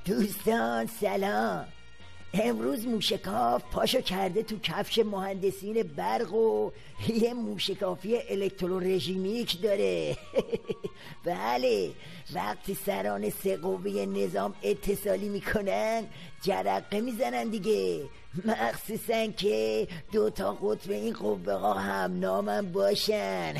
دوستان سلام. امروز موشکاف پاشو کرده تو کفش مهندسین برق و یه موشکافی الکترورژیمیک داره. بله، وقتی سران سه قوه نظام اتصالی میکنن جرقه میزنن دیگه، مخصوصا که 2 قطب این قوه ها هم نامم باشن.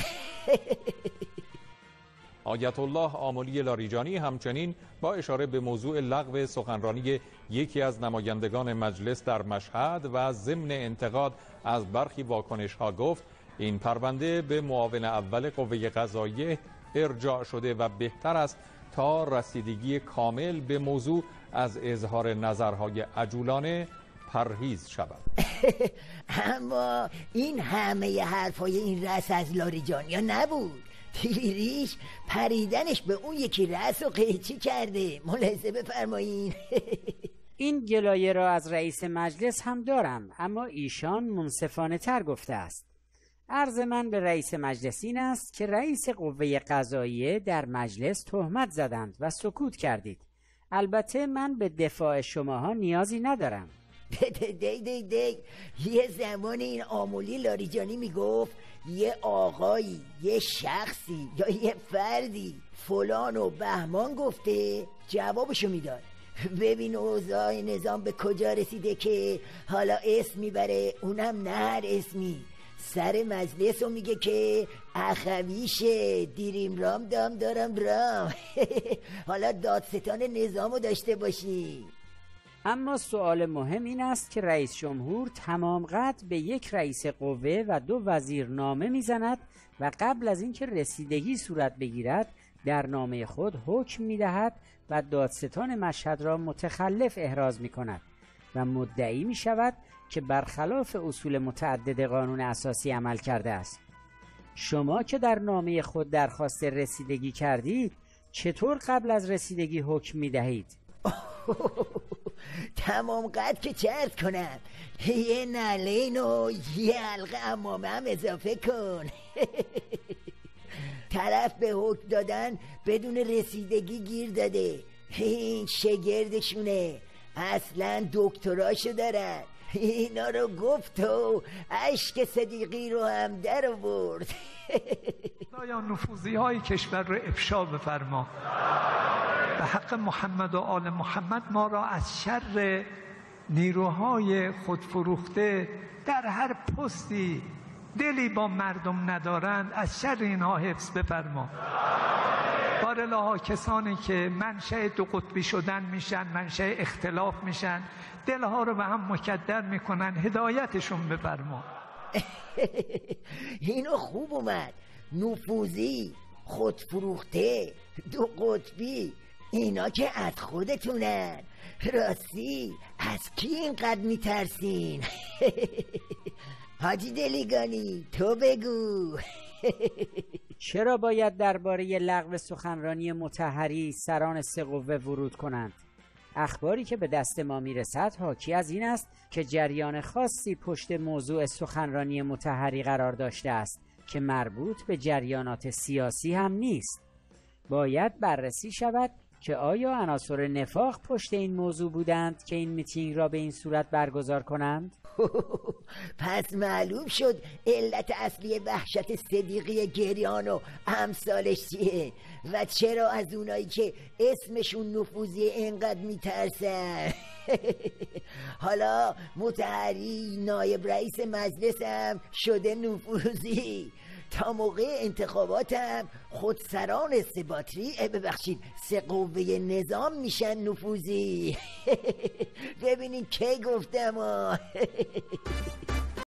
آیت الله آملی لاریجانی همچنین با اشاره به موضوع لغو سخنرانی یکی از نمایندگان مجلس در مشهد و ضمن انتقاد از برخی واکنش‌ها گفت این پرونده به معاون اول قوه قضاییه ارجاع شده و بهتر است تا رسیدگی کامل به موضوع از اظهار نظرهای عجولانه پرهیز شود. اما این همه حرفای این رأس از لاریجانیا نبود. ریش پریدنش به اون یکی رأس رو قیچی کرده. ملاحظه بفرمایین. این گلایه را از رئیس مجلس هم دارم، اما ایشان منصفانه تر گفته است. عرض من به رئیس مجلس این است که رئیس قوه قضاییه در مجلس تهمت زدند و سکوت کردید. البته من به دفاع شماها نیازی ندارم. دی یه زمان این آملی لاریجانی میگفت یه آقایی، یه شخصی یا یه فردی فلان و بهمان گفته، جوابشو میداد. ببین اوضاع نظام به کجا رسیده که حالا اسم میبره، اونم نه هر اسمی. سر مجلس رو میگه که اخویشه، دیریم رام دام دارم رام. حالا دادستان نظام رو داشته باشی. اما سوال مهم این است که رئیس جمهور تمام قد به یک رئیس قوه و 2 وزیر نامه میزند و قبل از اینکه رسیدگی صورت بگیرد در نامه خود حکم میدهد و دادستان مشهد را متخلف احراز میکند و مدعی میشود که برخلاف اصول متعدد قانون اساسی عمل کرده است. شما که در نامه خود درخواست رسیدگی کردید، چطور قبل از رسیدگی حکم میدهید؟ تمام قد که چه عرض کنم، یه نلین و یه حلقه امامه هم اضافه کن. طرف به حکم دادن بدون رسیدگی گیر داده. این شگردشونه، اصلا دکتراشو دارن. اینا رو گفت و اشک صدیقی رو هم در آورد. یا نفوذی های کشور رو افشا بفرما. به حق محمد و آل محمد ما را از شر نیروهای خودفروخته در هر پستی دلی با مردم ندارند، از شر اینها حفظ بفرما. بارالله کسانی که منشأ 2 قطبی شدن میشن، منشأ اختلاف میشن، دلها رو به هم مکدر میکنن، هدایتشون بفرما. اینو خوب اومد. نفوذی، خودفروخته، 2 قطبی، اینا که از خودتونن. راستی از کی اینقدر میترسین؟ حاجی دلیگانی تو بگو. چرا باید درباره لغو سخنرانی مطهری سران 3 قوه ورود کنند؟ اخباری که به دست ما میرسد حاکی از این است که جریان خاصی پشت موضوع سخنرانی مطهری قرار داشته است که مربوط به جریانات سیاسی هم نیست. باید بررسی شود که آیا عناصر نفاق پشت این موضوع بودند که این میتینگ را به این صورت برگزار کنند؟ پس معلوم شد علت اصلی وحشت صدیقی گریان و امثالش چیه و چرا از اونایی که اسمشون نفوذی اینقدر میترسن. حالا مطهری نایب رئیس مجلس هم شده نفوذی. تا موقع انتخاباتم خودسران 3 باتری، ببخشید 3 قوه نظام میشن نفوذی. ببینین کی گفتم.